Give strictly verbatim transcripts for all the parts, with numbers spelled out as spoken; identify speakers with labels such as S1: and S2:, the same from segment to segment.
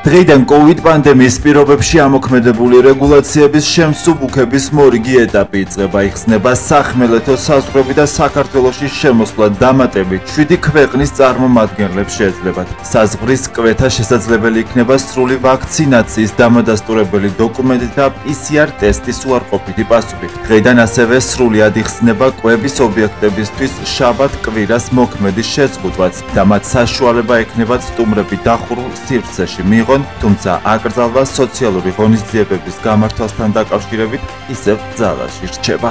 S1: დღეიდან კოვიდ პანდემიის პირობებში ამოქმედებული რეგულაციების შემსუბუქების მორიგი ეტაპი იწყება. იხსნება სახმელეთო საზღვრები და საქართველოში შემოსვლა დამატებით შვიდი ქვეყნის წარმომადგენლებს შეეძლებათ. საზღვრის კვეთა შესაძლებელი იქნება სრული ვაქცინაციის დამადასტურებელი დოკუმენტი და პი სი არ ტესტის უარყოფითი პასუხი. დღეიდან ასევე სრულად იხსნება კვების ობიექტებისთვის შაბათ-კვირას მოქმედი შეზღუდვაც და მათ საშუალება ექნებათ სტუმრები დახურულ სივრცეში მიიღონ, თუმცა აკრძალვა სოციალური ღონისძიებების გამართვასთან დაკავშირებით ისევ ძალაში რჩება.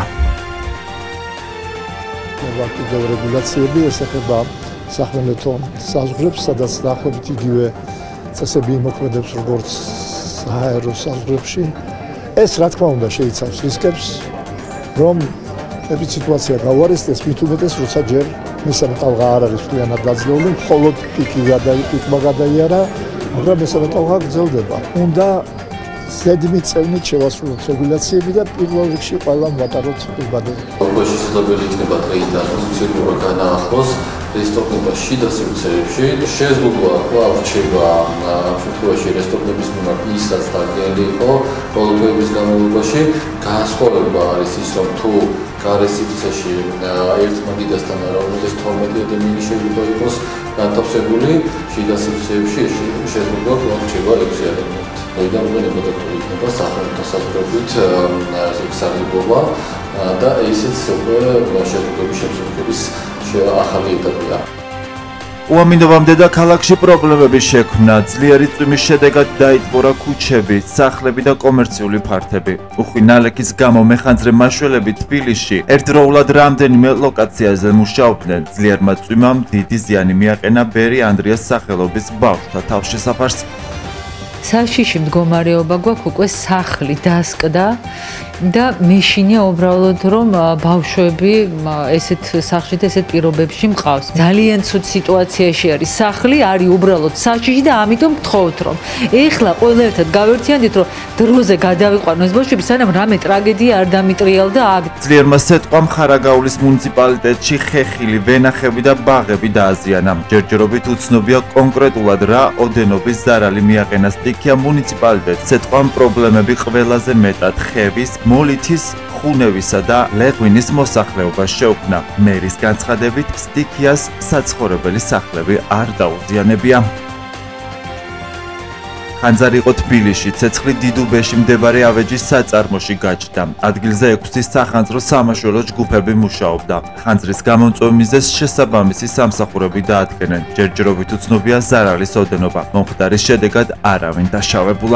S2: Კიდევ რეგულაციები ესახება სახმელეთო საზღვრებს, სადაც დაახლოებით იგივე წესები იმოქმედებს როგორც სააერო საზღვრებში. ეს რა თქმა უნდა შეიცავს რისკებს, რომ ეს სიტუაცია გავარესდეს, მით უმეტეს, როცა ჯერ მესამე ტალღა არ არის მთლიანად დაძლეული, მხოლოდ პიკი პიკმა გადაიარა, მაგრამ მესამე ტალღა გრძელდება. უნდა ზედმეტ წევნით შევასრულოთ რეგულაციები და პირველ რიგში ყველა მოვატაროთ პირბადები.
S3: როგორ შესაძლებელი იქნება დღეიდან ფუნქციონირება განაახლოს რესტორნების შიდა სივრცეებში. შეზღუდვა კვლავ რჩება ამ შემთხვევაში რესტორნების მიმართ ისაც დადგენილი იყო ბოლო დღეების განმავლობაში. განსხვავება არის ის, რომ თუ გარე სივრცეში ერთ მაგიდასთან არა ორმოცდაათი ადამიანი შეიძლება იყოს განთავსებული, შიდა სივრცეებში შეზღუდვა კვლავ რჩება ექვსი ადამიანი. დღეიდან მოგებოდა იქნება სახმელეთო საზღვრებით სარგებლობა და ისიც უკვე შეზღუდვების შემსრულების ახალი ეტაპია.
S1: უამინდობამდე და ქალაქში პრობლემები შექმნა, ძლიერი წვიმის შედეგად დაიტბორა ქუჩები, სახლები და კომერციული ფართები. უხვი ნალექის გამო მეხანძრე მაშველები თბილისში ერთდროულად რამდენიმე ლოკაციაზე მუშაობდნენ. ძლიერმა წვიმამ დიდი ზიანი მიაყენა ბერი ანდრიას სახელობის ბავშვთა თავშესაფარს.
S4: საშიში მდგომარეობა გვაქვს, უკვე სახლი დასკდა და მეშინია უბრალოდ რომ ბავშვები ესეთ სახლში და ესეთ პირობებში მყავს. ძალიან ცუდ სიტუაციაში არის სახლი, არის უბრალოდ საშიში და ამიტომ გთხოვთ რომ ეხლა ყველა ერთად გავერთიანდით რომ დროზე გადავიყვანოს ბავშვები, სანამ რამე ტრაგედია არ დამიტრიალდა აქ.
S1: ძლიერმა სეტყვამ ხარაგაულის მუნიციპალიტეტში ხეხილი, ვენახები და ბაღები დააზიანა. ჯერჯერობით უცნობია კონკრეტულად რა ოდენობის ზარალი მიაყენა სტიქია მუნიციპალიტეტს. სეტყვამ პრობლემები ყველაზე მეტად ხევის, მოლითის, ხუნევისა და ლეღვინის მოსახლეობას შეუქმნა. მერის განცხადებით, სტიქიას საცხოვრებელი სახლები არ დაუზიანებია. ხანძარი იყო თბილისში, ცეცხლი დიდუბეში მდებარე ავეჯის საწარმოში გაჩნდა. ადგილზე ექვსი სახანძრო სამაშველო ჯგუფები მუშაობდა. ხანძრის გამომწვევ მიზეზს შესაბამისი სამსახურები დაადგენენ. ჯერჯერობით უცნობია ზარალის ოდენობა. მომხდარის შედეგად არავინ დაშავებულა.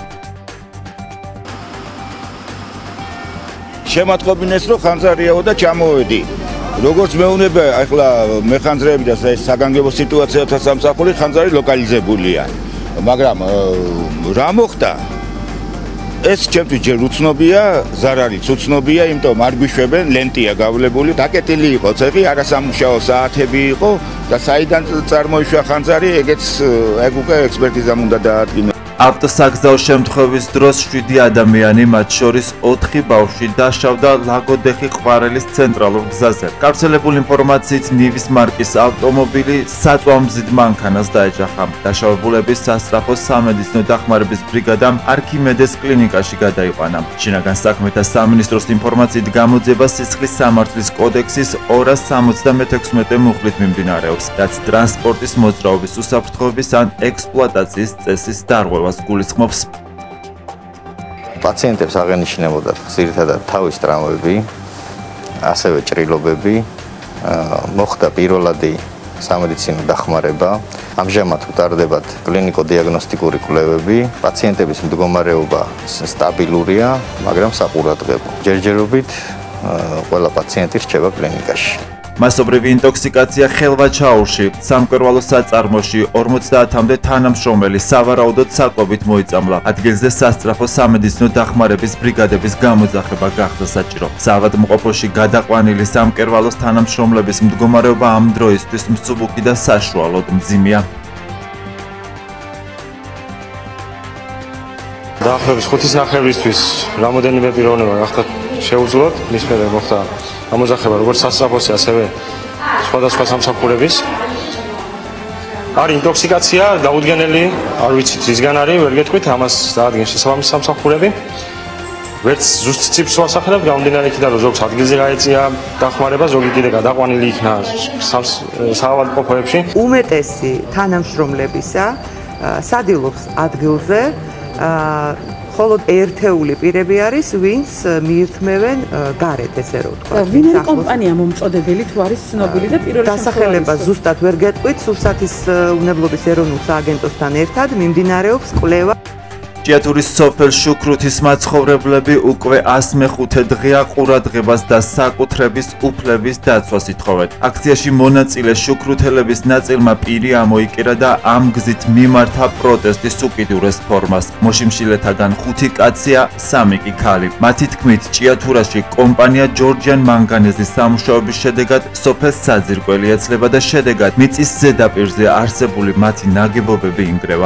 S5: შემატყობინეს რომ ხანძარიაო და ჩამოვედი. როგორც მეუბნება, ახლა მეხანძრეები და საგანგებო სიტუაციათა სამსახური ხანძარი ლოკალიზებულია. მაგრამ რა მოხდა? ეს ჩემთვის ჯერ უცნობია, ზარალიც უცნობია, იმიტომ არ გვიშვებენ, ლენტია გავლებული, დაკეტილი იყო ცეცხლი, არასამუშაო საათები იყო და საიდან წარმოიშვა ხანძარი, ეგეც ეგ უკვე ექსპერტიზამ უნდა დაადგინოს.
S1: ავტოსაგზაო შემთხვევის დროს შვიდი ადამიანი, მათ შორის ოთხი ბავშვი დაშავდა ლაგოდეხი ყვარელის ცენტრალურ გზაზე. გავრცელებულ ინფორმაციით ნივის მარკის ავტომობილი საწვამზიდ მანქანას დაეჯახა. დაშავებულების სასწრაფო სამედიცინო დახმარების ბრიგადამ არქიმედეს კლინიკაში გადაიყვანა. შინაგან საქმეთა სამინისტროს ინფორმაციით გამოძიება სისხლის სამართლის კოდექსის ორას სამოცდამექვსმეტე მუხლით მიმდინარეობს, რაც ტრანსპორტის მოძრაობის უსაფრთხოების ან ექსპლუატაციის წესის დარღვევას გულისხმობს.
S6: პაციენტებს აღენიშნებოდა ძირითადად თავის ტრავმები, ასევე ჭრილობები, მოხდა პირველადი სამედიცინო დახმარება. ამჟამად უტარდებათ კლინიკო-დიაგნოსტიკური კვლევები. პაციენტების მდგომარეობა სტაბილურია, მაგრამ საყურადღებო. ჯერჯერობით ყველა პაციენტი რჩება კლინიკაში.
S1: მასობრივი ინტოქსიკაცია ხელვაჩაურში, სამკერვალო საწარმოში ორმოცდაათამდე თანამშრომელი სავარაუდოდ საკვებით მოიწამლა. ადგილზე სასწრაფო სამედიცინო დახმარების ბრიგადების გამოძახება გახდა საჭირო. საავადმყოფოში გადაყვანილი სამკერვალოს თანამშრომლების მდგომარეობა ამ დროისთვის მსუბუქი და საშუალოდ მძიმეა.
S7: დაახლოებით ხუთი სახეებისთვის რამოდენიმე პიროვნება გახდა შეუძლოთ, მის მერე მოხდა ამოძახება როგორც სასწრაფოსი, ასევე სხვადასხვა სამსახურების. არის ინტოქსიკაცია, დაუდგენელი, არ ვიცით რისგან არის, ვერ გეტყვით, ამას დაადგენს შესაბამისი სამსახურები. ვერც ზუსტ ციფრს ვასახელებ, გამომდინარე იქიდან, რომ ზოგს ადგილზე გაეწია დახმარება, ზოგი კიდე გადაყვანილი იქნა საავადმყოფოებში.
S8: უმეტესი თანამშრომლებისა სადილობს ადგილზე, ხოლო ერთეული პირები არის, ვინც მიირთმევენ გარეთ, ესე რომ ვთქვა.
S9: ვინ არის კომპანია მომწოდებელი, თუ არის ცნობილი და პირველი
S8: დასახელება ზუსტად ვერ გეტყვით, სურსათის უნებლობის ეროვნულ სააგენტოსთან ერთად მიმდინარეობს კვლევა.
S1: ჭიათურის სოფელ შუქრუთის მაცხოვრებლები უკვე ას მეხუთე დღეა ყურადღებას და საკუთრების უფლების დაცვას ითხოვენ. აქციაში მონაწილე შუქრუთელების ნაწილმა პირი ამოიკირა და ამ გზით მიმართა პროტესტის უკიდურეს ფორმას. მოშიმშილეთაგან ხუთი კაცია, სამი კი ქალი. მათი თქმით, ჭიათურაში კომპანია ჯორჯიან მანგანეზის სამუშაოების შედეგად სოფელს საძირკველი ეცლება და შედეგად მიწის ზედაპირზე არსებული მათი ნაგებობები ინგრევა.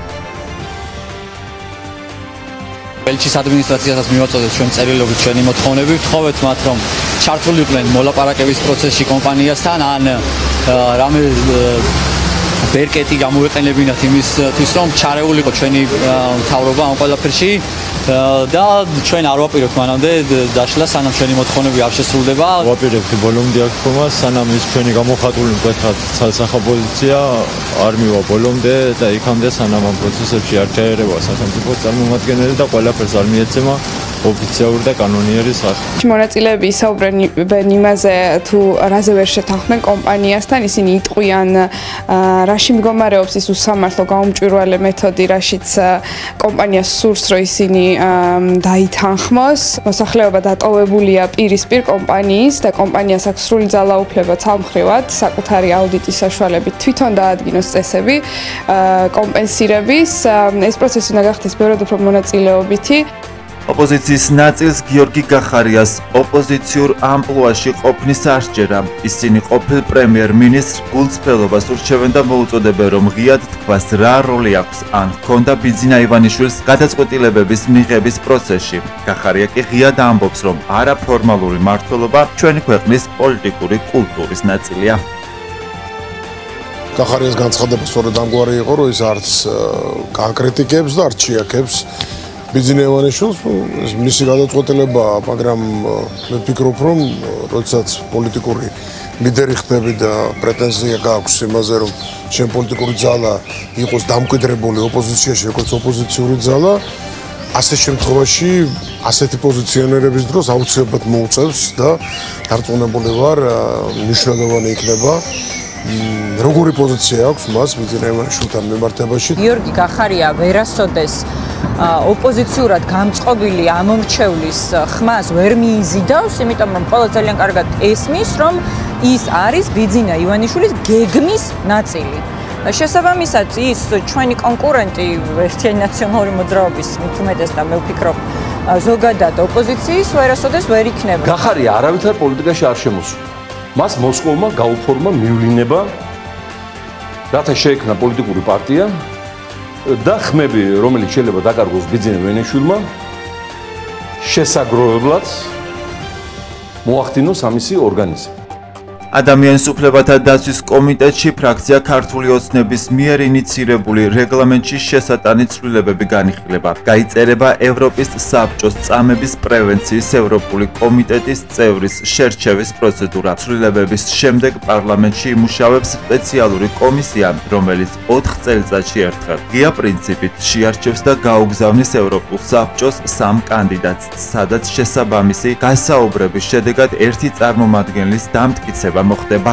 S10: ელჩის ადმინისტრაციასაც მივაწოდეთ ჩვენ წერილობით ჩვენი მოთხოვნები, ვთხოვეთ მათ, რომ ჩართულიყვნენ მოლაპარაკების პროცესში კომპანიასთან, ან რამე ბერკეტი გამოეყენებინათ იმისთვის, რომ ჩარეულიყო ჩვენი მთავრობა ამ ყველაფერში და ჩვენ არ ვაპირებთ მანამდე დაშლა, სანამ ჩვენი მოთხოვნები არ შესრულდება.
S11: ვაპირებთ ბოლომდე აქ ხომა, სანამ ის ჩვენი გამოხატული მკვეთრად ცალსახა პოზიცია არ მივა ბოლომდე და იქამდე სანამ ამ პროცესებში არ ჩაერევა სახელმწიფო წარმომადგენელი და ყველაფერს არ მიეცემა ოფიციალური და კანონიერი სახე.
S12: მონაწილეები ისაუბრებენ იმაზე, თუ რაზე ვერ შეთანხმდნენ კომპანიასთან, ისინი იტყვიან, რაში მდგომარეობს ის უსამართლო გაუმჭვირვალე მეთოდი, რაშიც კომპანიას სურს, რომ ისინი დაითანხმოს. მოსახლეობა დატოვებულია პირისპირ კომპანიის და კომპანიას აქვს სრული ძალაუფლება ცალმხრივად საკუთარი აუდიტის საშუალებით თვითონ დაადგინოს წესები კომპენსირების. ეს პროცესი უნდა გახდეს ბევრად უფრო მონაწილეობითი.
S1: ოპოზიციის ნაწილს გიორგი გახარიას ოპოზიციურ ამპლუაში ყოფნის არ სჯერა. ისინი ყოფილ პრემიერ-მინისტრ გულწრფელობას ურჩევენ და მოუწოდებენ, რომ ღიად თქვას რა როლი აქვს ან ჰქონდა ბიძინა ივანიშვილის გადაწყვეტილებების მიღების პროცესში. გახარია კი ღიად ამბობს, რომ არაფორმალური მმართველობა ჩვენი ქვეყნის პოლიტიკური კულტურის ნაწილია.
S13: გახარიას განცხადება სწორედ ამგვარი იყო, რომ ის არც აკრიტიკებს და არც შეაქებს ბიძინა ივანიშვილს, მისი გადაწყვეტილებაა, მაგრამ მე ვფიქრობ, რომ როდესაც პოლიტიკური ლიდერი ხდები და პრეტენზია გააქვს იმაზე, რომ შენ პოლიტიკური ძალა იყოს დამკვიდრებული ოპოზიციაში, როგორც ოპოზიციური ძალა, ასე შემთხვევაში ასეთი პოზიციონერების დროს აუცილებლად მოუწევს და დარწმუნებული ვარ, მნიშვნელოვანი იქნება როგორი პოზიცია აქვს მას ბიძინა ივანიშვილთან მიმართებაში.
S14: გიორგი გახარია ვერასოდეს ოპოზიციურად გამწყობილი ამომრჩევლის ხმას ვერ მიიზიდავს, იმიტომ რომ ყველა ძალიან კარგად ესმის, რომ ის არის ბიძინა ივანიშვილის გეგმის ნაწილი. შესაბამისად, ის ჩვენი კონკურენტი ერთიანი ნაციონალური მოძრაობის მით უმეტეს და მე ვფიქრობ ზოგადად ოპოზიციის ვერასოდეს ვერ იქნება.
S15: გახარია არავითარ პოლიტიკაში არ შემოსულა. მას მოსკოვმა გაუფორმა მივლინება, რათა შეექმნა პოლიტიკური პარტია და ხმები, რომელიც შეიძლება დაკარგოს ბიძინა ივანიშვილმა, შესაგროვებლად მოახდინოს ამისი ორგანიზება.
S1: ადამიანის უფლებათა დაცვის კომიტეტში ფრაქცია ქართული ოცნების მიერ ინიცირებული რეგლამენტში შესატანი ცვლილებები განიხილება. გაიწერება ევროპის საბჭოს წამების პრევენციის ევროპული კომიტეტის წევრის შერჩევის პროცედურა. ცვლილებების შემდეგ პარლამენტში იმუშავებს სპეციალური კომისია, რომელიც ოთხ წელიწადში ერთხელ ღია პრინციპით შეარჩევს და გაუგზავნის ევროპულ საბჭოს სამ კანდიდატს, სადაც შესაბამისი გასაუბრების შედეგად ერთი წარმომადგენლის დამტკიცება მოხდება.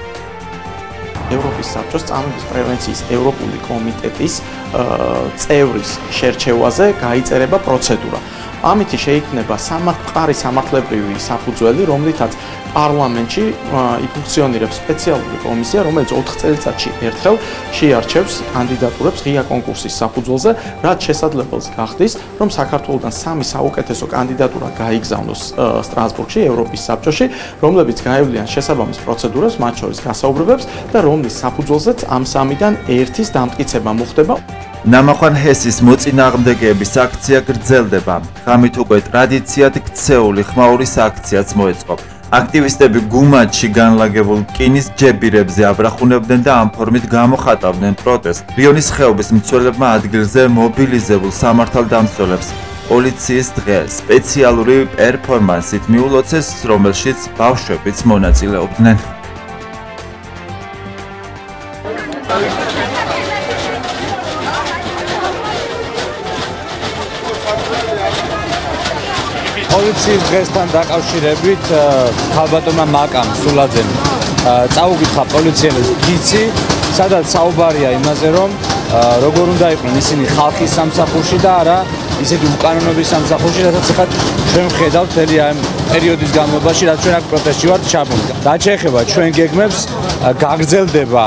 S16: ევროპის საბჭოს წამების პრევენციის ევროპული კომიტეტის წევრის შერჩევაზე გაიწერება პროცედურა. ამით შეიქმნება მყარი სამართლებრივი საფუძველი, რომლითაც პარლამენტში იფუნქციონირებს სპეციალური კომისია, რომელიც ოთხ წელიწადში ერთხელ შეარჩევს კანდიდატურებს ღია კონკურსის საფუძველზე, რაც შესაძლებელს გახდის, რომ საქართველოსთან სამი საუკეთესო კანდიდატურა გაიგზავნოს სტრასბურგში, ევროპის საბჭოში, რომლებიც გაევლიან შესაბამის პროცედურებს, მათ შორის გასაუბრებებს და რომლის საფუძველზეც ამ სამიდან ერთის დამტკიცება მოხდება.
S1: ნამახვან ჰესის მოწინააღმდეგეების აქცია გრძელდება. ღამით უკვე ტრადიციად ქცეული ხმაურის აქციაც მოეწყო. აქტივისტები გუმათში განლაგებულ რკინის ჯებირებზე აბრახუნებდნენ და ამ ფორმით გამოხატავდნენ პროტესტს. რიონის ხეობის მცველებმა ადგილზე მობილიზებულ სამართალდამცველებს პოლიციის დღე სპეციალური პერფორმანსით მიულოცეს, რომელშიც ბავშვებიც მონაწილეობდნენ.
S10: პოლიციის დღესთან დაკავშირებით ქალბატონმა მაკამ სულაძემ წაუგითხა პოლიციელებს ფიცი, სადაც საუბარია იმაზე, რომ როგორ უნდა იყვნენ ისინი ხალხის სამსახურში და არა ისეთი უკანონობის სამსახურში, რასაც ახლა ჩვენ ვხედავთ მთელი ამ პერიოდის განმავლობაში, რაც ჩვენ აქ პროტესტში ვართ ჩაბმული. რაც შეეხება ჩვენ გეგმებს, გაგრძელდება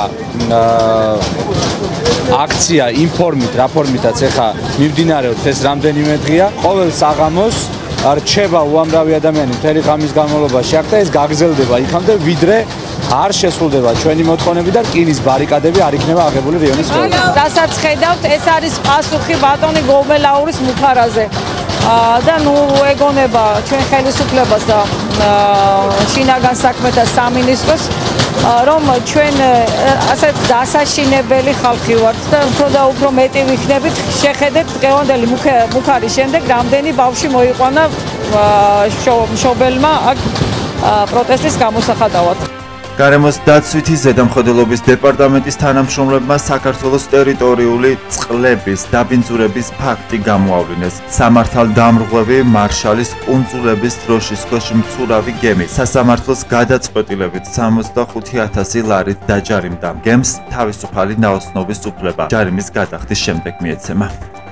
S10: აქცია ინფორმით, რა ფორმითაც ახლა მიმდინარეობს ეს რამდენიმე დღეა. ყოველ საღამოს რჩება უამრავი ადამიანი მთელი ღამის განმავლობაში აქ და ეს გაგრძელდება იქამდე, ვიდრე არ შესრულდება ჩვენი მოთხოვნები და რკინის ბარიკადები არ იქნება აღებული რიონის ხეობაში.
S17: რასაც ხედავთ, ეს არის პასუხი ბატონი გომელაურის მუხარაზე. და ნუ ეგონება ჩვენ ხელისუფლებას და შინაგან საქმეთა სამინისტროს, რომ ჩვენ ასეთ დასაშინებელი ხალხი ვართ და უფრო და უფრო მეტი ვიქნებით. შეხედეთ დღევანდელი მუხარის შემდეგ რამდენი ბავშვი მოიყვანა მშობელმა აქ პროტესტის გამოსახატავად.
S1: გარემოს დაცვითი ზედამხედველობის დეპარტამენტის თანამშრომლებმა საქართველოს ტერიტორიული წყლების დაბინძურების ფაქტი გამოავლინეს. სამართალდამრღვევი მარშალის კუნძულების დროშის ქვეშ მცურავი გემი სასამართლოს გადაწყვეტილებით სამოცდახუთი ათასი ლარით დაჯარიმდა. გემს თავისუფალი ნაოსნობის უფლება ჯარიმის გადახდის შემდეგ მიეცემა.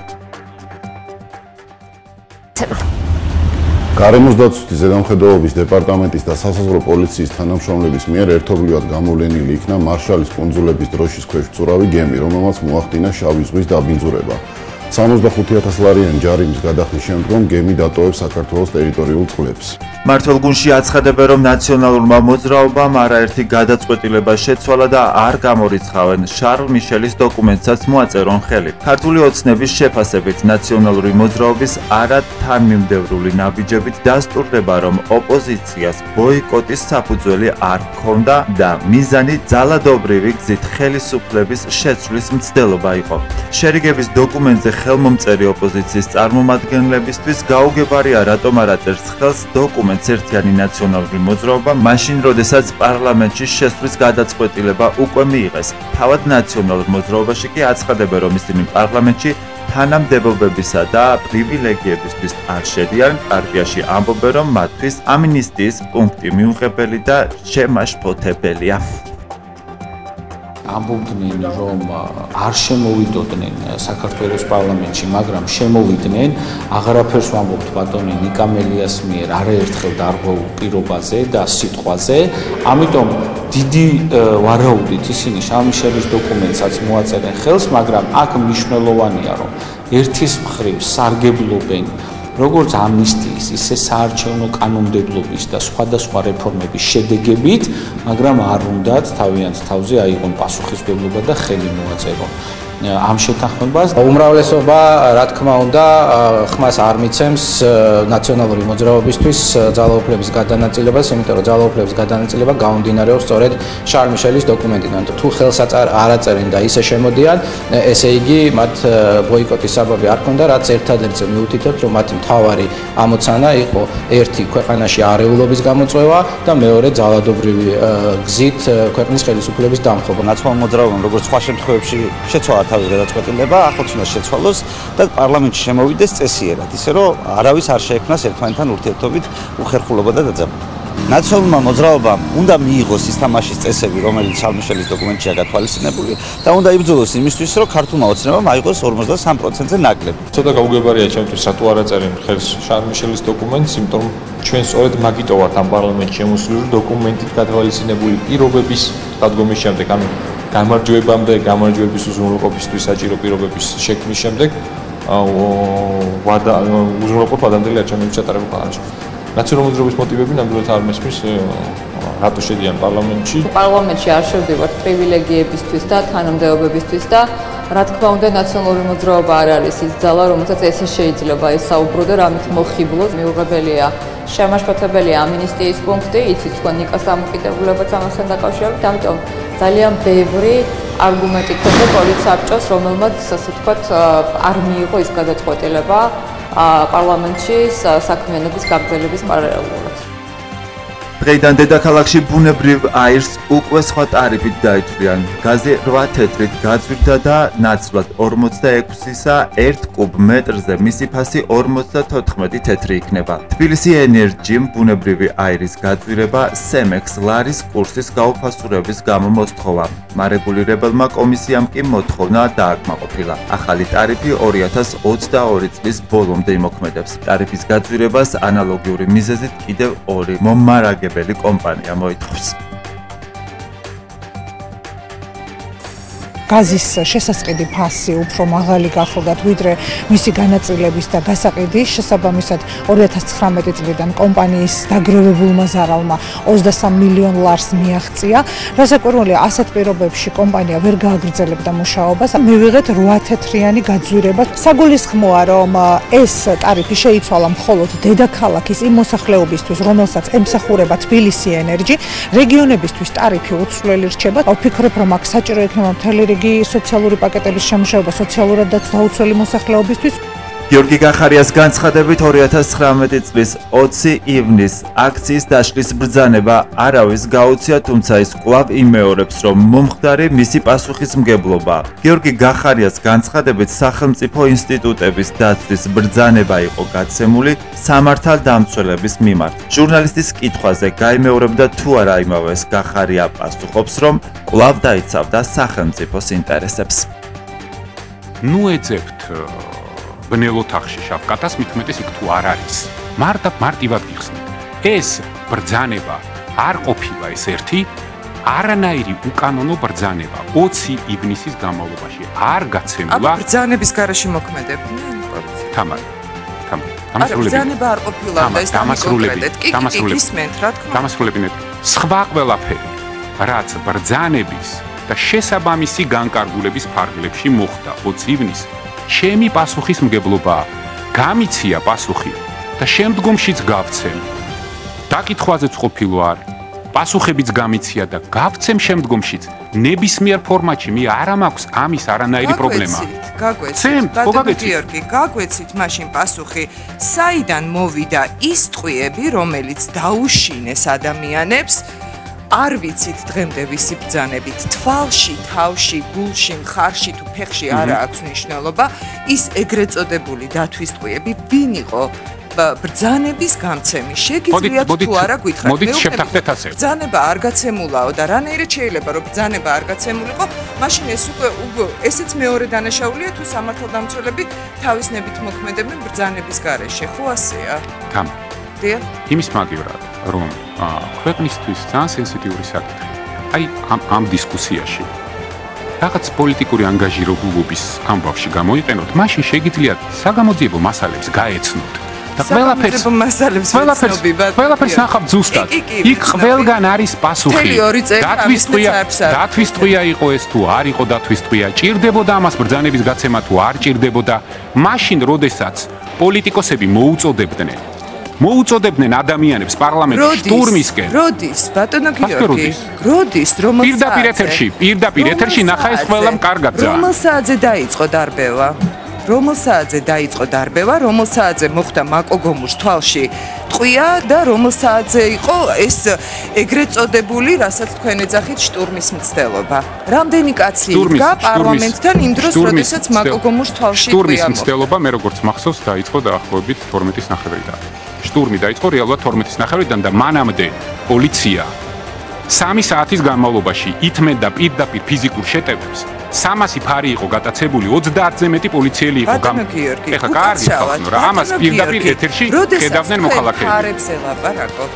S18: გარემოს დაცვითი ზედამხედველობის დეპარტამენტის და სასაზღვრო პოლიციის თანამშრომლების მიერ ერთობლივად გამოვლენილი იქნა მარშალის კუნძულების დროშის ქვეშ მცურავი გემი, რომელმაც მოახდინა შავი ზღვის დაბინძურება. სამოცდახუთი ათასი ლარიანი ჯარიმის გადახდის შემდგომ გემი დატოვებს საქართველოს ტერიტორიულ წყლებს.
S1: მართლ გუნდში აცხადებენ, რომ ნაციონალურმა მოძრაობამ არაერთი გადაწყვეტილება შეცვალა და არ გამორიცხავენ შარლ მიშელის დოკუმენტსაც მოაწერონ ხელი. ქართული ოცნების შეფასებით ნაციონალური მოძრაობის არათანმიმდევრული ნაბიჯებით დასტურდება, რომ ოპოზიციას ბოიკოტის საფუძველი არ ჰქონდა და მიზანი ძალადობრივი გზით ხელისუფლების შეცვლის მცდელობა იყო. შერიგების დოკუმენტზე ხელმომწერი ოპოზიციის წარმომადგენლებისთვის გაუგებარია, რატომ არ აწერს ხელს დოკუმენტს ერთიანი ნაციონალური მოძრაობა, მაშინ როდესაც პარლამენტში შესვლის გადაწყვეტილება უკვე მიიღეს. თავად ნაციონალურ მოძრაობაში კი აცხადებენ, რომ ისინი პარლამენტში თანამდებობებისა და პრივილეგიებისთვის არ შედიან. პარტიაში ამბობენ, რომ მათთვის ამინისტიის პუნქტი მიუღებელი და შემაშფოთებელია.
S19: ამბობდნენ, რომ არ შემოვიდოდნენ საქართველოს პარლამენტში, მაგრამ შემოვიდნენ. აღარაფერს ვამბობთ ბატონი ნიკამელიას მიერ არაერთხელ დარღვეულ პირობაზე და სიტყვაზე. ამიტომ დიდი ვარაუდით ისინი შალმიშელის დოკუმენტსაც მოაწერენ ხელს, მაგრამ აქ მნიშვნელოვანია, რომ ერთის მხრივ სარგებლობენ როგორც ამნისტიის, ისე საარჩევნო კანონმდებლობის და სხვადასხვა რეფორმების შედეგებით, მაგრამ არ უნდათ თავიანთ თავზე აიღონ პასუხისმგებლობა და ხელი მოაწერონ ამ შეთანხმებას.
S20: უმრავლესობა, რა თქმა უნდა, ხმას არ მიცემს ნაციონალური მოძრაობისთვის ძალაუფლების გადანაწილებას, იმიტომ რომ ძალაუფლების გადანაწილება გამომდინარეობს სწორედ შარლ მიშელის დოკუმენტიდან. თუ ხელს არ აწერენ და ისე შემოდიან, ესე იგი მათ ბოიკოტის საბაბი არ ქონდა, რაც ერთადერთზე მიუთითებთ, რომ მათი მთავარი ამოცანა იყო ერთი ქვეყანაში არეულობის გამოწვევა და მეორე ძალადობრივი გზით ქვეყნის ხელისუფლების დამხობა.
S21: ნაციონალურ მოძრაობამ როგორც სხვა შემთხვევებში შეცვალა თავის გადაწყვეტილება, ახლაც უნდა შეცვალოს და პარლამენტში შემოვიდეს წესიერად, ისე რომ არავის არ შეექმნას ერთმანეთთან ურთიერთობით უხერხულობა და დაძაბულობა. ნაციონალურმა მოძრაობამ უნდა მიიღოს ის თამაშის წესები, რომელიც შარლ მიშელის დოკუმენტშია გათვალისწინებული და უნდა იბრძოლოს იმისთვის, რომ ქართულმა ოცნებამ აიღოს ორმოცდასამ პროცენტზე ნაკლები.
S11: ცოტა გაუგებარია ჩემთვის, რატო არ აწერენ ხელს შარლ მიშელის დოკუმენტს, იმიტომ რომ ჩვენ სწორედ მაგიტო ვართ ამ პარლამენტში შემოსული დოკუმენტით გათვალისწინებული პირობების დადგომის შემდეგ, ანუ გამარჯვებამდე, გამარჯვების უზრუნველყოფისთვის საჭირო პირობების შექმნის შემდეგ, ვადა უზრუნველყოფ ადამიანთა არჩევნების ჩატარება ქვეყანაში. ნაციონალური მოძრაობის მოტივები ნამდვილად არ მესმის, რატო შედიან პარლამენტში.
S22: პარლამენტში არ შევდივართ პრივილეგიებისთვის და თანამდებობებისთვის და
S2: რა თქმა უნდა ნაციონალური მოძრაობა არ არის ის ძალა, რომელსაც ესე შეიძლება ესაუბრო და რამით მოხიბლოს. მიუღებელია შემაშფოთებელია ამინისტიის პუნქტი, იცით თქვენ ნიკას დამოკიდებულებაც ამასთან დაკავშირებით, ამიტომ ძალიან ბევრი არგუმენტი ქონდა პოლიცსაბჭოს, რომელმაც ასე ვთქვათ არ მიიღო ის გადაწყვეტილება პარლამენტში საქმიანობის გაგრძელების პარალელურად.
S1: დღეიდან დედაქალაქში ბუნებრივ აირს უკვე სხვა ტარიფით დაითვლიან. გაზი რვა თეთრით გაძვირდა და ნაცვლად ორმოცდაექვსისა ერთ კუბ მეტრზე მისი ფასი ორმოცდათოთხმეტი თეთრი იქნება. თბილისი ენერჯიმ ბუნებრივი აირის გაძვირება სემექს ლარის კურსის გაუფასურების გამო მოსთხოვა. მარეგულირებელმა კომისიამ კი მოთხოვნა დააკმაყოფილა. ახალი ტარიფი ორი ათას ოცდაორი წლის ბოლომდე იმოქმედებს. ტარიფის გაძვირებას ანალოგიური მიზეზით კიდევ ორი მომარაგებელი კომპანია მოითხოვს.
S22: გაზის შესაწყიდი ფასი უფრო მაღალი გახლდათ ვიდრე მისი განაწილების და გასაყიდის შესაბამისად ორი ათას ცხრამეტი წლიდან კომპანიის დაგროვებულმა ზარალმა ოცდასამ მილიონ ლარს მიაღწია. რასაკვირველია, ასეთ პირობებში კომპანია ვერ გააგრძელებდა მუშაობას. მივიღეთ რვა თეთრიანი გაძვირება. საგულისხმოა, რომ ეს ტარიფი შეიცვალა მხოლოდ დედაქალაქის იმ მოსახლეობისთვის, რომელსაც ემსახურება თბილისი ენერჯი. რეგიონებისთვის ტარიფი უცვლელი რჩება. ვფიქრობ, რომ აქ საჭირო იქნება მთელი რიგი სოციალური პაკეტების შემუშავება სოციალურადაც დაუცველი მოსახლეობისთვის.
S1: გიორგი გახარიას განცხადებით ორი ათას ცხრამეტი წლის ოცი ივნისს აქციის დაშლის ბრძანება არავის გაუწია, თუმცა ის კვლავ იმეორებს, რომ მომხდარი მისი პასუხისმგებლობა. გიორგი გახარიას განცხადებით სახელმწიფო ინსტიტუტების დაცვის ბრძანება იყო გაცემული სამართალდამცველების მიმართ. ჟურნალისტის კითხვაზე გაიმეორებდა თუ არა იმავეს გახარია პასუხობს, რომ კვლავ დაიცავდა სახელმწიფოს ინტერესებს.
S23: ნუ ეძებთ ბნელო თახში შავკატას მithumetes იქ თუ არ არის. მარტა მარტივად გიხსნით. ეს ბრძანება არ ყოფილა ეს ერთი არანაირი უკანონო ბრძანება ოცი ივნისის განმავლობაში არ გაცემულა.
S24: აბა ბრძანების გარეშე მოქმედებდნენ პოლიცია.
S23: თამარ. თამარ.
S24: არა ბრძანება არ ყოფილა და ეს დამასრულებინეთ. კი კი გისმენთ რა თქმა უნდა.
S23: დამასრულებინეთ. სხვა ყველაფერი რაც ბრძანების და შესაბამისი განკარგულების ფარგლებში მოხდა ოცი ივნისს ჩემი პასუხისმგებლობაა. გამიცია პასუხი და შემდგომშიც გავცემ. დაკითხვაზეც ყოფილო არ. პასუხებიც გამიცია და გავცემ შემდგომშიც. ნებისმიერ ფორმატში მე არ მაქვს ამის არანაირი პრობლემა.
S24: გაგვეცით, ბატონო გიორგი, გაგვეცით მაშინ პასუხი, საიდან მოვიდა ის ტყვიები, რომელიც დაუშინეს ადამიანებს არ ვიცით დღემდე ვისი ბრძანებით თვალში, თავში, გულში, მხარში თუ ფეხში არა აქვს მნიშვნელობა ის ეგრეთ წოდებული დათვის ტყვიები ვინ იყო ბრძანების გამცემი შეგიძლიათ თუ არა გითხრათ
S23: მოდით შევთანხმდეთ ასე
S24: ბრძანება არ გაცემულაო და რანაირად შეიძლება რომ ბრძანება არ გაცემულიყო მაშინ ეს უკვე ესეც მეორე დანაშაულია თუ სამართალდამცველები თავის ნებით მოქმედებენ ბრძანების გარეშე ხო ასეა
S23: თამ
S24: დიახ
S23: იმის მაგივრად რომ ქვეყნისთვის ძალიან სენსიტიური საკითხი. აი ამ ამ დისკუსიაში რაღაც პოლიტიკური ანგაჟირებულობის ამბავში გამოიყენოთ, მაშინ შეგიძლიათ საგამოძიებო მასალებს გაეცნოთ. და ყველაფერს ყველაფერს ყველაფერს ნახავთ ზუსტად. იქ ყველგან არის პასუხი. დათვის ტყვია, დათვის ტყვია იყო ეს თუ არ იყო დათვის ტყვია, ჭირდებოდა ამას ბრძანების გაცემა თუ არ ჭირდებოდა. მაშინ, როდესაც პოლიტიკოსები მოუწოდებდნენ მოუწოდებდნენ ადამიანებს პარლამენტში შტურმისკენ.
S24: როდის, ბატონო გიორგი? როდის, რომელ საათზე?
S23: პირდაპირ ეთერში, პირდაპირ ეთერში ნახა ეს ყველამ კარგად ძაა.
S24: რომელ საათზე დაიწყო დარბევა? რომელ საათზე დაიწყო დარბევა, რომელ საათზე მოხდა მაკოგომუს თვალში ტყვია და რომელ საათზე იყო ეს ეგრეთ წოდებული, რასაც თქვენ ეძახით შტურმის მცდელობა. რამდენი კაცი იდგა პარლამენტთან იმ დროს, როდესაც მაკოგომუს თვალში ტყვია მოხდა?
S23: შტურმის მცდელობა მე როგორც მახსოვს დაიწყო დაახლოებით თორმეტის ნახევრიდან. შტურმი დაიწყო რეალურად თორმეტის ნახევრიდან და მანამდე პოლიცია სამი საათის განმავლობაში ითმენდა პირდაპირ ფიზიკურ შეტევებს. სამასი ფარი იყო გატაცებული, ოცდაათზე მეტი პოლიციელი იყო.
S24: ბატონო გიორგი,
S23: ეხლა კარგი ხალხო რა, ამას პირდაპირ ეთერში ხედავდნენ მოქალაქეები.
S24: ფარებს ელაპარაკობთ.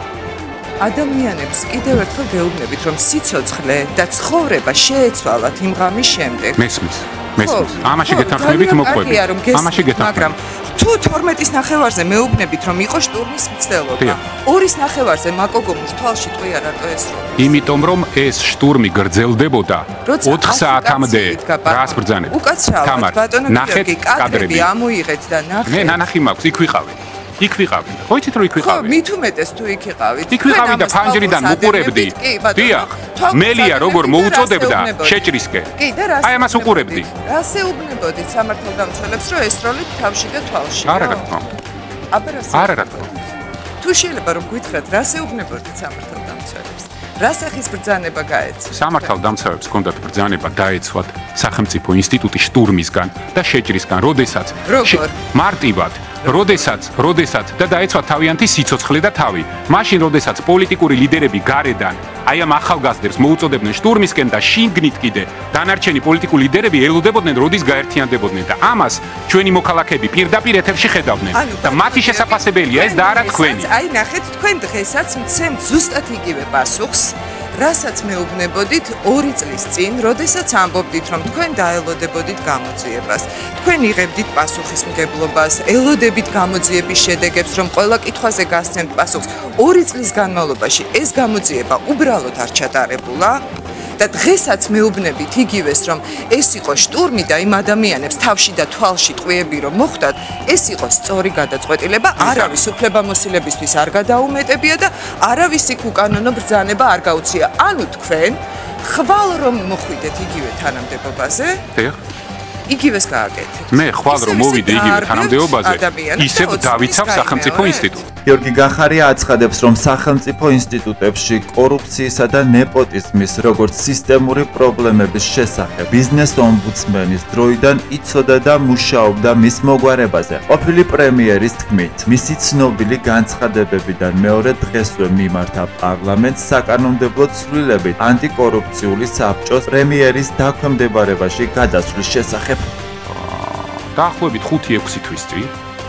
S24: ადამიანებს კიდევ ერთხელ გეუბნებით, რომ სიცოცხლე და ცხოვრება შეეცვალათ იმ ღამის შემდეგ.
S23: მესმის. მესმის. ამაში გეთანხმებით მოყვებით. ამაში
S24: მაგრამ თუ თორმეტის ნახევარზე მეუბნებით რომ იყო შტურმის მცდელობა, ორის ნახევარზე მაკოგომუს თვალში ტყვია რატო ესროლ?
S23: იმიტომ რომ ეს შტურმი გრძელდებოდა ოთხ საათამდე. რას ბრძანეთ?
S24: უკაცრავად ბატონო გიორგი, კადრები ამოიღეთ და ნახეთ.
S23: მე ნანახი მაქვს, იქ ვიყავი. იქ ვიყავი. ხო იცით რომ იქ ვიყავი?
S24: ხო, მით უმეტეს თუ იქ იყავით.
S23: იქ ვიყავი და ფანჯრიდან უყურებდი. დიახ. მელია როგორ მოუწოდებდა შეჭრისკენ.
S24: კი და რას?
S23: აი ამას უყურებდი.
S24: რას ეუბნებოდით სამართალდამცველებს რომ ესროლით თავში და თვალში?
S23: არა რა თქმა უნდა.
S24: აბა რას?
S23: არა რა თქმა უნდა.
S24: თუ შეიძლება რომ გითხრათ რას ეუბნებოდით სამართალდამცველებს? რა სახის ბრძანება გაეცეს?
S23: სამართალდამცავებს ჰქონდათ ბრძანება დაეცვათ სახელმწიფო ინსტიტუტის შტურმისგან და შეჭრისგან, როდესაც მარტივად როდესაც, როდესაც და დაეცვა თავიანთი სიცოცხლე და თავი. მაშინ, როდესაც პოლიტიკური ლიდერები გარედან აი ამ ახალგაზრდებს მოუწოდებდნენ შტურმისკენ და შიგნით კიდე დანარჩენი პოლიტიკური ლიდერები ელოდებოდნენ, როდის გაერთიანდებოდნენ და ამას ჩვენი მოქალაქეები პირდაპირ ეთერში ხედავდნენ. და მათი შესაძლებელია ეს და არა თქვენი.
S24: აი ნახეთ, თქვენ დღესაც მცემთ ზუსტად იგივე პასუხს. რასაც მეუბნებოდით ორი წლის წინ, როდესაც ამბობდით, რომ თქვენ დაელოდებოდით გამოძიებას. თქვენ იღებდით პასუხისმგებლობას, ელოდებით გამოძიების შედეგებს, რომ ყველა კითხვაზე გასცემთ პასუხს. ორი წლის განმავლობაში ეს გამოძიება უბრალოდ არ ჩატარებულა. და დღესაც მეუბნებით იგივეს, რომ ეს იყო შტურმი და იმ ადამიანებს თავში და თვალში ტყვიები რომ მოხვდათ, ეს იყო სწორი გადაწყვეტილება, არავის უფლებამოსილებისთვის არ გადაუმეტებია და არავის იქ უკანონო ბრძანება არ გაუწია. ანუ თქვენ ხვალ რომ მოხვიდეთ იგივე თანამდებობაზე, იგივეს გააკეთეთ.
S23: მე ხვალ რომ მოვიდე იგივე თანამდებობაზე, ისევ დავიცავ სახელმწიფო ინსტიტუტს.
S1: გიორგი გახარია აცხადებს, რომ სახელმწიფო ინსტიტუტებში კორუფციისა და ნეპოტიზმის, როგორც სისტემური პრობლემების შესახებ ბიზნეს ომბუდსმენის დროიდან იცოდა და მუშაობდა მის მოგვარებაზე. ყოფილი პრემიერის თქმით, მისი ცნობილი განცხადებებიდან მეორე დღესვე მიმართა პარლამენტს საკანონმდებლო ცვლილებით ანტიკორუფციული საბჭოს პრემიერის დაქვემდებარებაში გადასვლის შესახებ.
S23: დაახლოებით ხუთი ექვსი თვის წინ,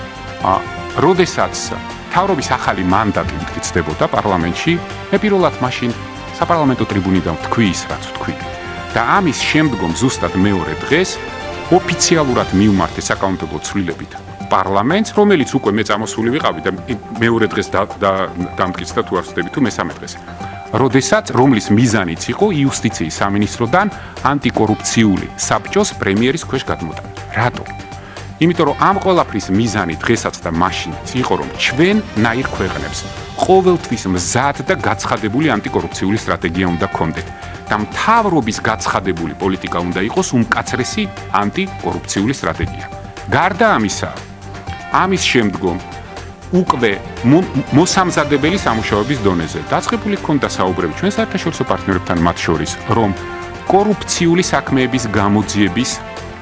S23: როდესაც თავრობის ახალი მანდატი მტკიცდებოდა პარლამენტში, მე პირველად მაშინ საპარლამენტო ტრიბუნიდან ვთქვი ის, რაც ვთქვი. და ამის შემდგომ ზუსტად მეორე დღეს ოფიციალურად მიუმართე საკანონმდებლო ცვლილებით პარლამენტს, რომელიც უკვე მე წამოსული ვიყავი და მეორე დღეს დამტკიცდა თუ არ ვცდები თუ მესამე დღეს. როდესაც რომლის მიზანიც იყო იუსტიციის სამინისტროდან ანტიკორუფციული საბჭოს პრემიერის ქვეშ გადმოტანა. რატო? იმიტომ რომ ამ ყველაფრის მიზანი დღესაც და მაშინაც იყო რომ ჩვენ ნაირ ქვეყნებს ყოველთვის მზად და გაცხადებული ანტიკორუფციული სტრატეგია უნდა გქონდეთ და მთავრობის გაცხადებული პოლიტიკა უნდა იყოს უმკაცრესი ანტიკორუფციული სტრატეგია. გარდა ამისა, ამის შემდგომ უკვე მოსამზადებელი სამუშაოების დონეზე დაწყებული ჰქონდა საუბრები ჩვენ საერთაშორისო პარტნიორებთან მათ შორის, რომ კორუფციული საქმეების გამოძიების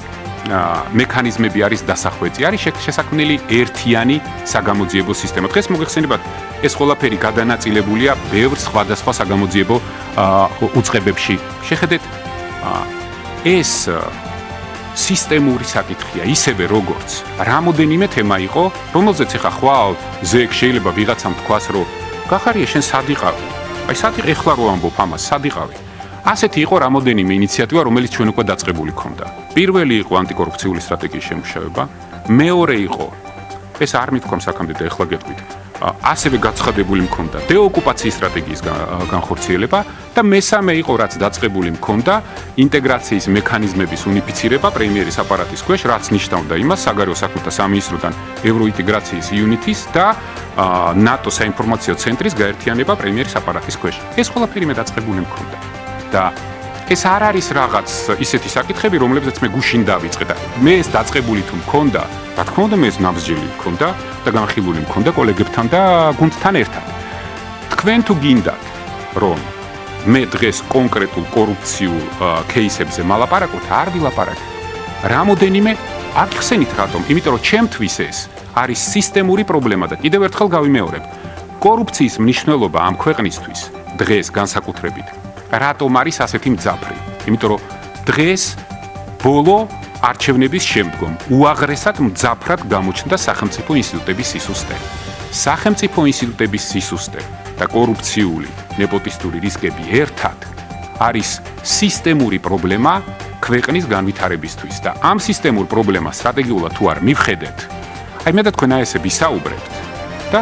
S23: მექანიზმები არის დასახვეწი, არის შესაქმნელი ერთიანი საგამოძიებო სისტემა. დღეს მოგეხსენებათ, ეს ყველაფერი გადანაწილებულია ბევრ სხვადასხვა საგამოძიებო უწყებებში. შეხედეთ, ეს სისტემური საკითხია, ისევე როგორც რამოდენიმე თემა იყო, რომელზეც ახლა ხვალ ზეგ შეიძლება ვიღაცამ თქვას, რომ გახარია შენ სად იყავი? აი სად იყ ეხლა რო ამბობ ამას, სად იყავი? ასეთი იყო რამოდენიმე ინიციატივა, რომელიც ჩვენ უკვე დაწყებული ქონდა. პირველი იყო ანტიკორუფციული სტრატეგიის შემუშავება, მეორე იყო ეს არ მithქვამ საქამდე და ეხლა გეტყვით. ასევე გაცხადებული მქონდა დეოკუპაციის სტრატეგიის განხორციელება და მესამე იყო რაც დაწყებული მქონდა ინტეგრაციის მექანიზმების უნიფიცირება პრემიერის აპარატის ქვეშ, რაც ნიშნავდა იმას საგარეო საქმეთა სამინისტროდან ევროინტეგრაციის იუნიტის და ნატოს საინფორმაციო ცენტრის გაერთიანება პრემიერის აპარატის ქვეშ. ეს ყველაფერი მე დაწყებული მქონდა. და ეს არ არის რაღაც ისეთი საკითხები, რომლებზეც მე გუშინ დავიწყე და მე ეს დაწყებული თუ მქონდა, რა თქმა უნდა მე ეს ნაბსჯელი მქონდა და განხილული მქონდა კოლეგებთან და გუნდთან ერთად. თქვენ თუ გინდათ, რომ მე დღეს კონკრეტულ კორუფციულ кейსებზე მალაპარაკოთ, არ ვილაპარაკებ. რამოდენიმე აღხსენით რატომ? იმიტომ რომ ჩემთვის ეს არის სისტემური პრობლემა და კიდევ ერთხელ გავიმეორებ. კორუფციის მნიშვნელობა ამ ქვეყნისთვის დღეს განსაკუთრებით რატომ არის ასეთი მძაფრი? იმიტომ რომ დღეს ბოლო არჩევნების შემდგომ უაღრესად მძაფრად გამოჩნდა სახელმწიფო ინსტიტუტების სისუსტე. სახელმწიფო ინსტიტუტების სისუსტე და კორუფციული, ნეპოტისტური რისკები ერთად არის სისტემური პრობლემა ქვეყნის განვითარებისთვის და ამ სისტემურ პრობლემას სტრატეგიულად თუ არ მივხედეთ, აი მე და თქვენ აი ესე ვისაუბრებთ და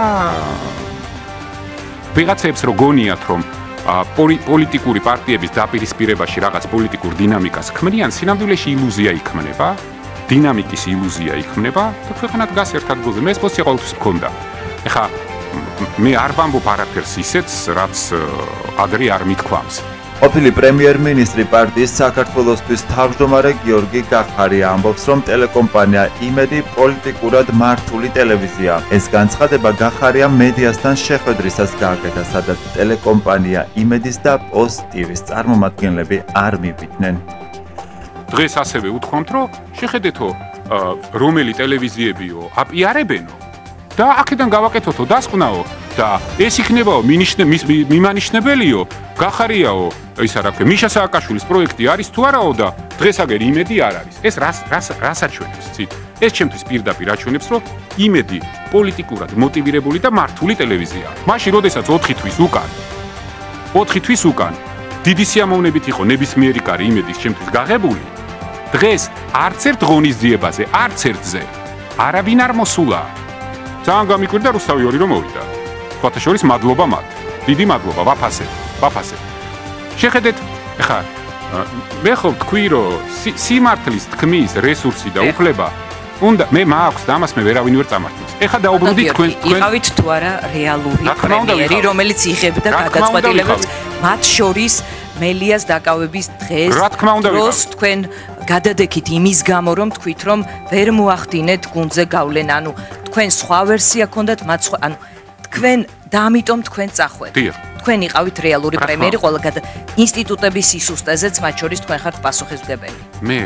S23: ვიღაცებს რო გონიათ რომ პოლიტიკური პარტიების დაპირისპირებაში რაღაც პოლიტიკურ დინამიკას ქმნიან, სინამდვილეში ილუზია იქმნება, დინამიკის ილუზია იქმნება და ქვეყანა დგას ერთ ადგილზე. მე ეს პოზიცია ყოველთვის მქონდა. ეხლა მე არ ვამბობ არაფერს ისეთს, რაც ადრე არ მithქვამს.
S1: ყოფილი პრემიერ-მინისტრი პარტიის საქართველოსთვის თავმჯდომარე გიორგი გახარია ამბობს, რომ ტელეკომპანია იმედი პოლიტიკურად მართული ტელევიზია. ეს განცხადება გახარია მედიასთან შეხვედრისას გააკეთა, სადაც ტელეკომპანია იმედის და პოსტ ტივის წარმომადგენლები არ მივიდნენ.
S23: დღეს ასევე უთქვამთ, რომ შეხედეთო რომელი ტელევიზიებიო აპიარებენო და აქედან გავაკეთოთო დასკვნაო და ეს იქნებაო მიმანიშნებელიო, გახარიაო, ისა რა ქვია, მიშა სააკაშვილის პროექტი არის თუ არაო და დღეს აგერ იმედი არ არის. ეს რას რას რას აჩვენებს, ცით? ეს ჩემთვის პირდაპირ აჩვენებს, რომ იმედი პოლიტიკურად მოტივირებული და მართული ტელევიზია. მაშინ, როდესაც ოთხი თვის უკან, ოთხი თვის უკან დიდი სიამოვნებით იყო ნებისმიერი კარი იმედის ჩემთვის გაღებული, დღეს არც ერთ ღონისძიებაზე, არც ერთზე არავინ არ მოსულა. ძალიან გამიკვირდა რუსთავი ორი რომ მოვიდა. სხვათა შორის მადლობა მათ. დიდი მადლობა, ვაფასებ, ვაფასებ. შეხედეთ, ეხლა მე ხო ვთქვი, რომ სიმართლის თქმის რესურსი და უფლება უნდა მე მაქვს და ამას მე ვერავინ ვერ წამართავს. ეხლა დაუბრუნდით თქვენ თქვენ
S3: იყავით თუ არა რეალური პრემიერი, რომელიც იღებდა გადაწყვეტილებებს, მათ შორის მელიას დაკავების დღეს.
S23: რა თქმა უნდა
S3: დროს თქვენ გადადექით იმის გამო, რომ თქვით, რომ ვერ მოახდინეთ გუნდზე გავლენა, ანუ თქვენ სხვა ვერსია გქონდათ, მათ სხვა, ანუ თქვენ და ამიტომ თქვენ წახვეთ. თქვენ იყავით რეალური პრემიერი ყველა გადა ინსტიტუტების სისუსტეზეც, მათ შორის თქვენ ხართ პასუხისმგებელი.
S23: მე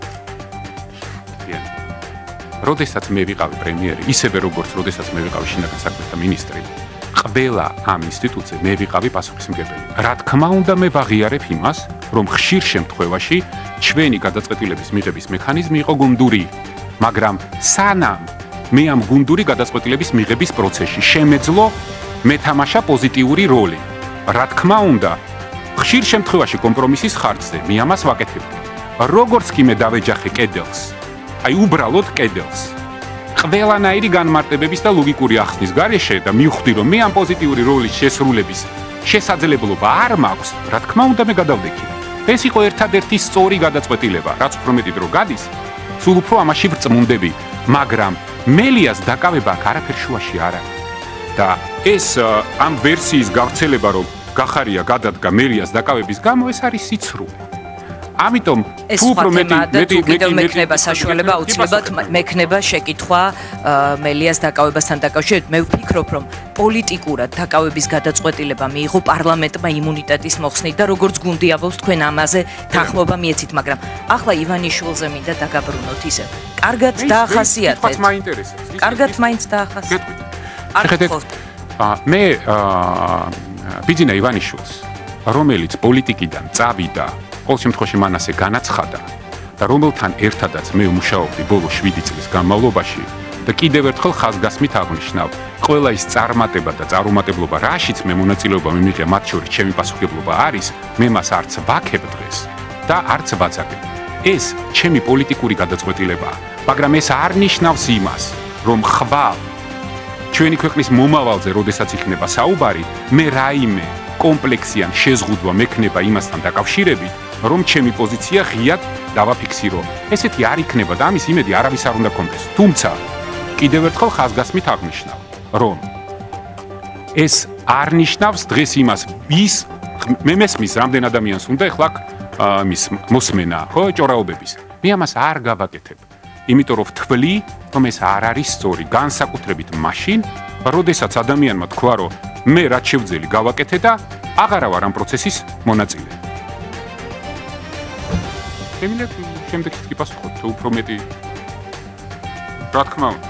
S23: როდესაც მე ვიყავი პრემიერი, ისევე როგორც როდესაც მე ვიყავი შინაგან საქმეთა მინისტრი, ყველა ამ ინსტიტუტზე მე ვიყავი პასუხისმგებელი. რა თქმა უნდა, მე ვაღიარებ იმას, რომ ხშირ შემთხვევაში ჩვენი გადაწყვეტილების მიღების მექანიზმი იყო გუნდური, მაგრამ სანამ მე ამ გუნდური გადაწყვეტილების მიღების პროცესში შემეძლო მეთამაშა პოზიტიური როლი. რა თქმა უნდა, ხშირ შემთხვევაში კომპრომისის ხარჯზე მე ამას ვაკეთებდი. როგორც კი მე დავეჯახე კედელს, აი უბრალოდ კედელს. ყველანაირი განმარტებების და ლოგიკური ახსნის გარეშე და მივხვდი, რომ მე ამ პოზიტიური როლის შესრულების შესაძლებლობა არ მაქვს, რა თქმა უნდა მე გადავდექი. ეს იყო ერთადერთი სწორი გადაწყვეტილება, რაც უფრო მეტი დრო გადის, სულ უფრო ამაში ვრწმუნდები, მაგრამ მელიას დაკავება აქ არაფერ შუაში არ არის. და ეს ამ ვერსიის გავრცელება, რომ გახარია გადადგა მელიას დაკავების გამო, ეს არის სიცრუე. ამიტომ
S3: თუ უფრო მეტი მეტი მეტი მექნება საშუალება აუცილებლად მექნება შეკითხვა მელიას დაკავებასთან დაკავშირებით. მე ვფიქრობ, რომ პოლიტიკურად დაკავების გადაწყვეტილება მიიღო პარლამენტმა იმუნიტეტის მოხსნით და როგორც გუნდი ამბობს, თქვენ ამაზე თანხმობა მიეცით, მაგრამ ახლა ივანიშვილზე მინდა დაგაბრუნოთ ისე. კარგად დაახასიათეთ.
S23: თქვაც მაინტერესებს.
S3: კარგად მაინც დაახასიათეთ.
S23: შეხედეთ, მე ბიძინა ივანიშვილს, რომელიც პოლიტიკიდან წავიდა, ყოველ შემთხვევაში მან ასე განაცხადა და რომელთან ერთადაც მე ვმუშაობდი ბოლო შვიდი წლის განმავლობაში და კიდევ ერთხელ ხაზგასმით აღნიშნავ, ყველა ის წარმატება და წარუმატებლობა, რაშიც მე მონაწილეობა მიმიღე, მათ შორის ჩემი პასუხისმგებლობა არის, მე მას არც ვაქებ დღეს და არც ვაძაგებ. ეს ჩემი პოლიტიკური გადაწყვეტილებაა, მაგრამ ეს არ ნიშნავს იმას, რომ ხვალ ჩვენი ქვეყნის მომავალზე, როდესაც იქნება საუბარი, მე რაიმე კომპლექსიან შეზღუდვა მექნება იმასთან დაკავშირებით, რომ ჩემი პოზიცია ღიად დავაფიქსირო. ესეთი არ იქნება და ამის იმედი არავის არ უნდა კონდეს. თუმცა კიდევ ერთხელ ხაზგასმით აღნიშნავ, რომ ეს არ ნიშნავს დღეს იმას, ვის მე მესმის რამდენ ადამიანს უნდა ეხლა მის მოსმენა, ხო, ჭორაობების. მე ამას არ გავაკეთებ. იმიტომ რომ ვთვლი, რომ ეს არ არის სწორი, განსაკუთრებით მაშინ, როდესაც ადამიანმა თქვა, რომ მე რაც შევძელი გავაკეთე და აღარა ვარ ამ პროცესის მონაწილე. შემიძლია შემდეგ კი პასუხობ, თუ უფრო მეტი რა თქმა უნდა.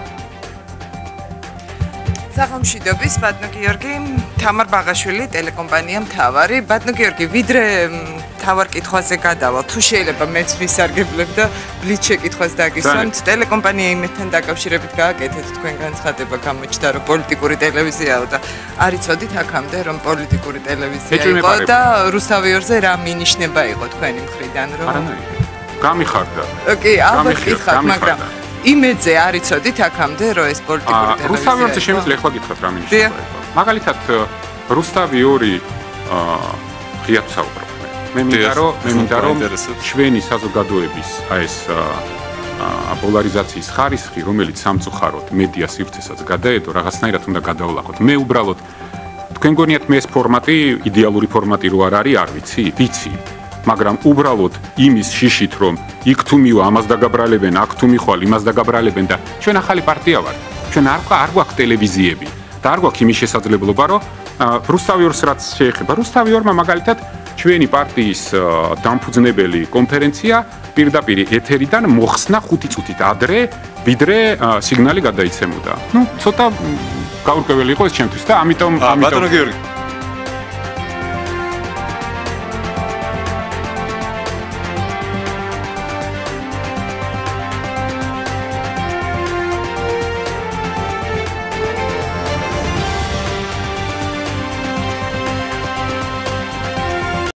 S24: საღამოშიდობის ბატონო გიორგი, თამარ ბაღაშვილი, ტელეკომპანია მთავარი. ბატონო გიორგი, ვიდრე მთავარ კითხვაზე გადავალ, თუ შეიძლება მეც ვისარგებლებ და ბლიც შეკითხვას დაგისვამთ, ტელეკომპანია იმედთან დაკავშირებით გააკეთეთ თქვენ განცხადება, გამოჩნდა რომ პოლიტიკური ტელევიზიაა და არ იცოდით აქამდე რომ პოლიტიკური ტელევიზია იყო და რუსთავი ორზე რა მინიშნება იყო თქვენი მხრიდან რომ
S23: არანაირი. გამიხარდა.
S24: კი, ალბათ გითხავთ, მაგრამ იმედზე არ იცოდით აქამდე რომ ეს პოლიტიკური ტელევიზია.
S23: რუსთავი ორზე შემიძლია ახლა გითხრათ რა მინდა. მაგალითად რუსთავი ორი ღიად საუბრობ. მე მინდა რომ მე მინდა რომ ჩვენი საზოგადოების აი ეს პოლარიზაციის ხარისხი, რომელიც სამწუხაროდ მედია სივრცესაც გადაედო, რაღაცნაირად უნდა გადავლახოთ. მე უბრალოდ თქვენ გონიათ მე ეს ფორმატი იდეალური ფორმატი რო არ არის, არ ვიცი, ვიცი. მაგრამ უბრალოდ იმის შიშით რომ იქ თუ მივა ამას დაგაბრალებენ, აქ თუ მიხვალ იმას დაგაბრალებენ და ჩვენ ახალი პარტია ვართ. ჩვენ არ არ გვაქვს ტელევიზიები და არ გვაქვს იმის შესაძლებლობა რომ რუსთავი ორს რაც შეეხება, რუსთავი ორმა მაგალითად ჩვენი პარტიის დამფუძნებელი კონფერენცია პირდაპირ ეთერიდან მოხსნა ხუთი წუთით ადრე, ვიდრე სიგნალი გადაიცემოდა. ნუ ცოტა გაურკვეველი იყო ეს ჩემთვის და ამიტომ ამიტომ